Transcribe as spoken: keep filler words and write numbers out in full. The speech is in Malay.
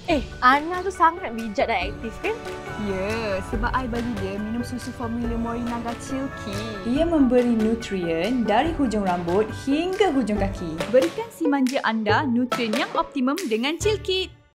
Eh, Ana tu sangat bijak dan aktif kan? Ya, sebab I bagi dia minum susu formula Morinaga Silky. Ia memberi nutrien dari hujung rambut hingga hujung kaki. Berikan si manja anda nutrien yang optimum dengan Silky.